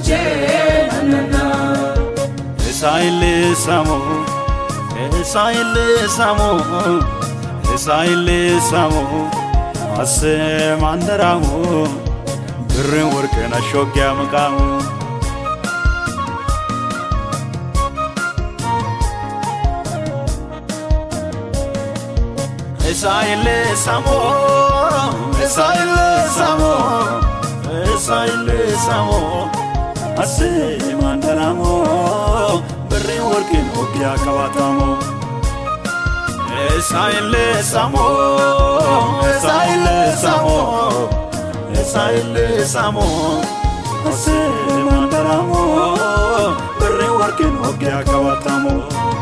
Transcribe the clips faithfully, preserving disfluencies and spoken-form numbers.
Orejenana Esaile samo Esaile samo Esaile samo Ase mandaramu Birrin workena shogya makamu Esaile samo Esaile samo Esaile samo Ase mandaramu Birrin worken ogya kavatamo Esaile samo Esaile samo Esaile samo Ase mandaramu Birrin worken ogya kavatamo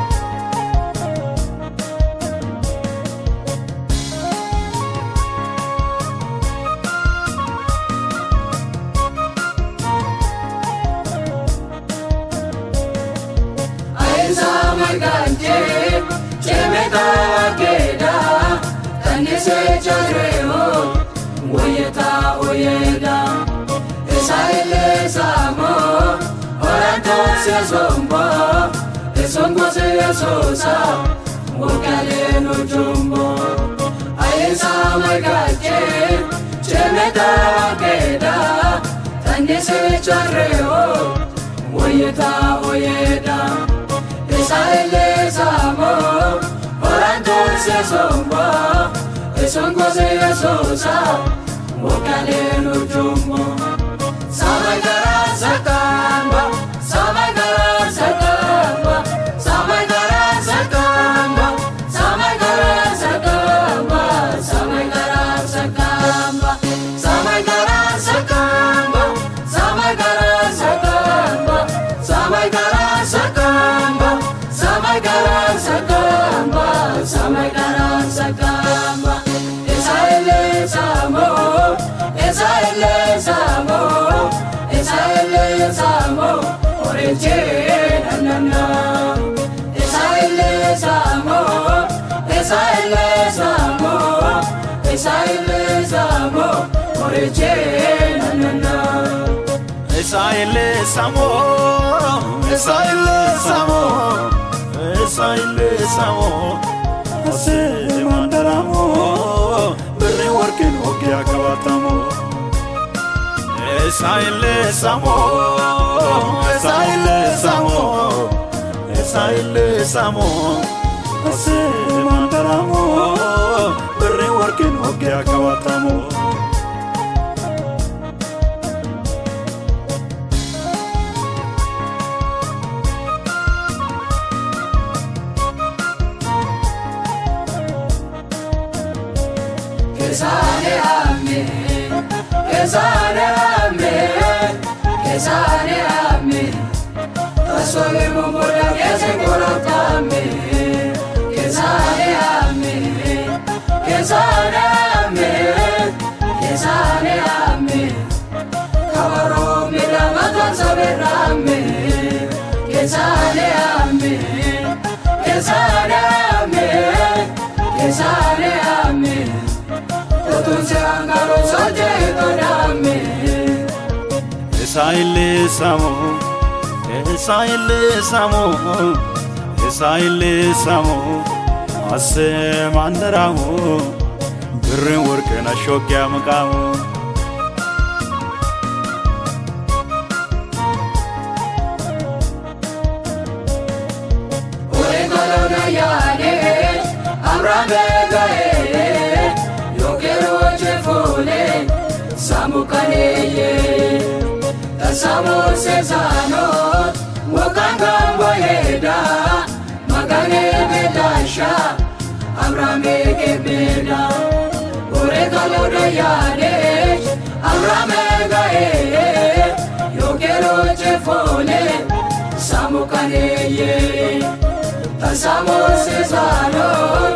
Ganje, chemeta keda, tani se chadreo, oyeta oyeda, esaile samo, oranto se zombo, esongo se esosa, wakale no jumbo, aisa maganje, chemeta keda, tani se chadreo, oyeta oyeda. Esaile samo, oranto se zombo, esongo se esosa, wakale no jumbo. Samagara sakamba, samagara sakamba, samagara sakamba, samagara sakamba, samagara sakamba, samagara sakamba, samagara sakamba, samagara sakamba. Samagara sakamba, samagara sakamba. Esaile samo, esaile samo, esaile samo. Orejenana. Esaile samo, esaile samo, esaile samo. Orejenana. Esaile samo, Esaile samo, Esaile samo, Ase mandaramu, Birrin worken ogya kavatamo. Esaile samo, Esaile samo, Esaile samo, Ase mandaramu, Birrin worken ogya kavatamo. Kesane ame, kesane ame, kesane ame. Tasoge mumura kese korotame. Kesane ame, kesane ame, kesane ame. Kawaro mira matan saberame. Kesane ame, kesane ame, kesane ame. Esaile samo, Esaile samo, Esaile samo, Ase mandaramu, Birrin workena shogya makamu. Ore kalona yane, amrame gae. Samukaneye, tasamo sezano, wakangamba yeda, magane bedasha, amrame gebeda, oregalo dayane, amrame gae, yogero chefone, samukaneye, tasamo sezano.